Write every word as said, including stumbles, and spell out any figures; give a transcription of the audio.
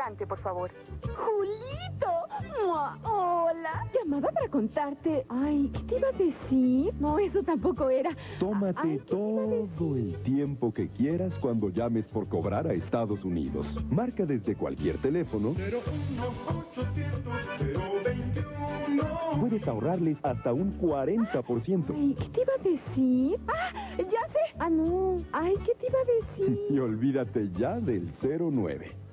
Adelante, por favor. ¡Julito! ¡Mua! ¡Hola! Llamaba para contarte... Ay, ¿qué te iba a decir? No, eso tampoco era. Tómate Ay, ¿qué te iba a todo decir? el tiempo que quieras cuando llames por cobrar a Estados Unidos. Marca desde cualquier teléfono. cero uno ochocientos cero veintiuno. Puedes ahorrarles hasta un cuarenta por ciento. Ay, ¿qué te iba a decir? ¡Ah! ¡Ya sé! Ah, no. Ay, ¿qué te iba a decir? Y olvídate ya del cero nueve.